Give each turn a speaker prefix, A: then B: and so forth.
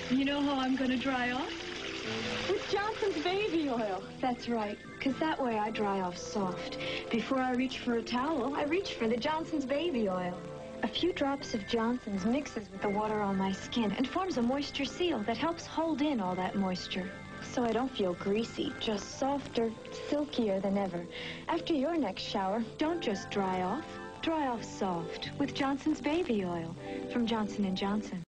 A: You know how I'm going to dry off?
B: With Johnson's baby oil.
C: That's right, because that way I dry off soft. Before I reach for a towel, I reach for the Johnson's baby oil. A few drops of Johnson's mixes with the water on my skin and forms a moisture seal that helps hold in all that moisture. So I don't feel greasy, just softer, silkier than ever. After your next shower, don't just dry off soft with Johnson's baby oil from Johnson & Johnson.